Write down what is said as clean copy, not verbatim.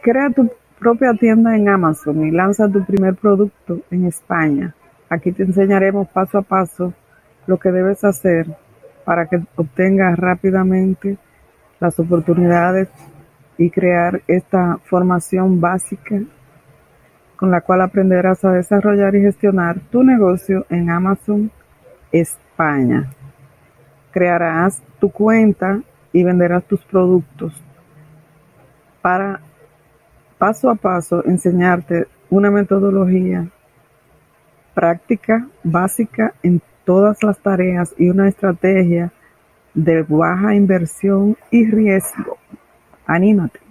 Crea tu propia tienda en Amazon y lanza tu primer producto en España. Aquí te enseñaremos paso a paso lo que debes hacer para que obtengas rápidamente las oportunidades y crear esta formación básica con la cual aprenderás a desarrollar y gestionar tu negocio en Amazon España. Crearás tu cuenta y venderás tus productos para paso a paso enseñarte una metodología práctica, básica en todas las tareas y una estrategia de baja inversión y riesgo. Anímate.